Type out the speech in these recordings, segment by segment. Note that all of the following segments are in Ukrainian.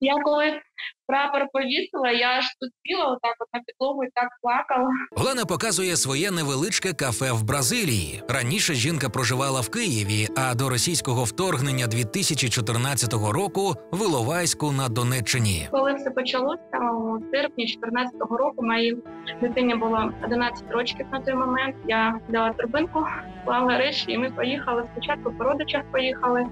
Я коли прапор повісила, я аж тут сіла отак от на підлогу і так плакала. Олена показує своє невеличке кафе в Бразилії. Раніше жінка проживала в Києві, а до російського вторгнення 2014 року в Іловайську на Донеччині. Коли все почалося, у серпні 2014 року моїй дитині було 11 років на той момент. Я взяла торбинку, клала речі і ми поїхали. Спочатку по родичах поїхали,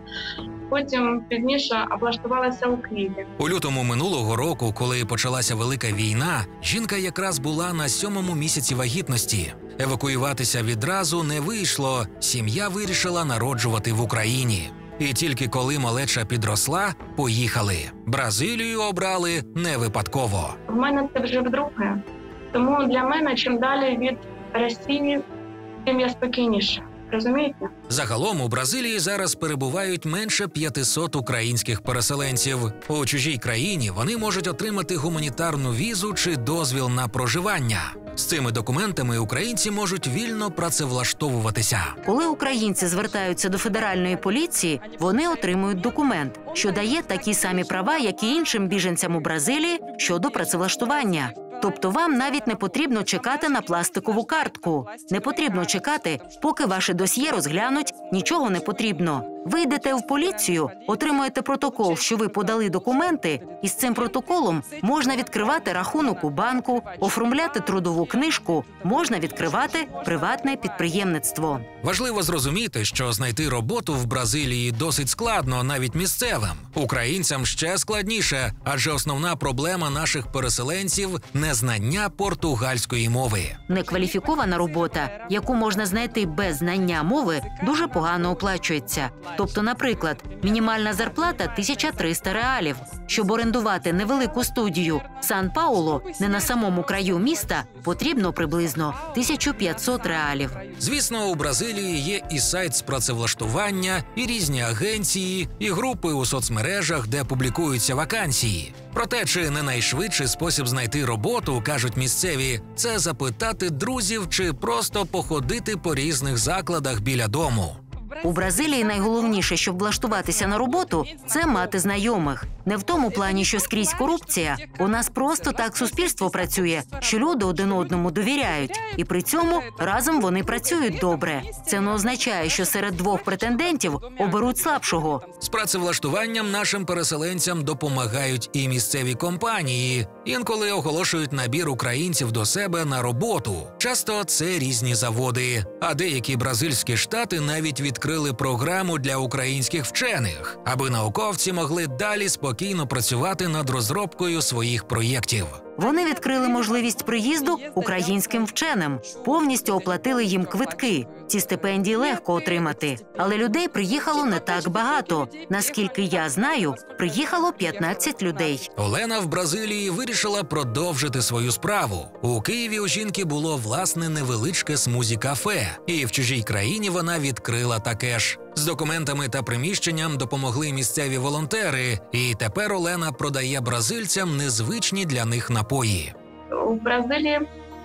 потім пізніше облаштувалися у Києві. У лютому минулого року, коли почалася велика війна, жінка якраз була на 7-му місяці вагітності. Евакуюватися відразу не вийшло, сім'я вирішила народжувати в Україні. І тільки коли малеча підросла, поїхали. Бразилію обрали не випадково. В мене це вже вдруге. Тому для мене чим далі від Росії, тим я спокійніше. Розумієте? Загалом у Бразилії зараз перебувають менше 500 українських переселенців. У чужій країні вони можуть отримати гуманітарну візу чи дозвіл на проживання. З цими документами українці можуть вільно працевлаштовуватися. Коли українці звертаються до федеральної поліції, вони отримують документ, що дає такі самі права, як і іншим біженцям у Бразилії щодо працевлаштування. Тобто вам навіть не потрібно чекати на пластикову картку. Не потрібно чекати, поки ваше досьє розглянуть, нічого не потрібно. Ви йдете в поліцію, отримуєте протокол, що ви подали документи, і з цим протоколом можна відкривати рахунок у банку, оформляти трудову книжку, можна відкривати приватне підприємництво. Важливо зрозуміти, що знайти роботу в Бразилії досить складно навіть місцевим. Українцям ще складніше, адже основна проблема наших переселенців – незнання португальської мови. Некваліфікована робота, яку можна знайти без знання мови, дуже погано оплачується. Тобто, наприклад, мінімальна зарплата – 1300 реалів. Щоб орендувати невелику студію Сан-Пауло, не на самому краю міста, потрібно приблизно 1500 реалів. Звісно, у Бразилії є і сайт з працевлаштування, і різні агенції, і групи у соцмережах, де публікуються вакансії. Проте, чи не найшвидший спосіб знайти роботу, кажуть місцеві, це запитати друзів чи просто походити по різних закладах біля дому. У Бразилії найголовніше, щоб влаштуватися на роботу – це мати знайомих. Не в тому плані, що скрізь корупція. У нас просто так суспільство працює, що люди один одному довіряють. І при цьому разом вони працюють добре. Це не означає, що серед двох претендентів оберуть слабшого. З працевлаштуванням нашим переселенцям допомагають і місцеві компанії. Інколи оголошують набір українців до себе на роботу. Часто це різні заводи. А деякі бразильські штати навіть відкрили програму для українських вчених, аби науковці могли далі спокійно працювати над розробкою своїх проєктів. Вони відкрили можливість приїзду українським вченим, повністю оплатили їм квитки. Ці стипендії легко отримати. Але людей приїхало не так багато. Наскільки я знаю, приїхало 15 людей. Олена в Бразилії вирішила продовжити свою справу. У Києві у жінки було власне невеличке смузі-кафе. І в чужій країні вона відкрила таке ж. З документами та приміщенням допомогли місцеві волонтери. І тепер Олена продає бразильцям незвичні для них напої. У Бразилії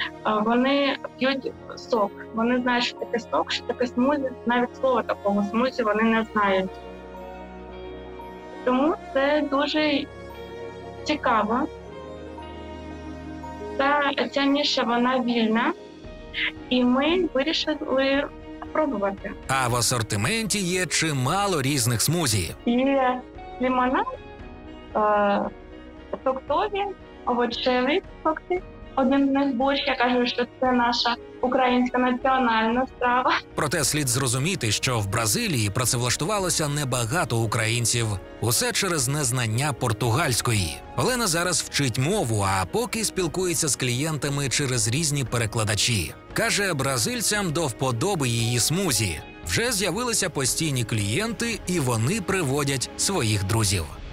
вони п'ють сок. Вони знають, що таке сок, що таке смузі. Навіть слова такого смузі вони не знають. Тому це дуже цікаво. Ця ніша, вона вільна. І ми вирішили спробувати. А в асортименті є чимало різних смузі. Є лимонад, фруктові, овочеві фрукти. Один з них борщ, я кажу, що це наша українська національна страва. Проте слід зрозуміти, що в Бразилії працевлаштувалося небагато українців. Усе через незнання португальської. Олена зараз вчить мову, а поки спілкується з клієнтами через різні перекладачі. Каже, бразильцям до вподоби її смузі. Вже з'явилися постійні клієнти, і вони приводять своїх друзів.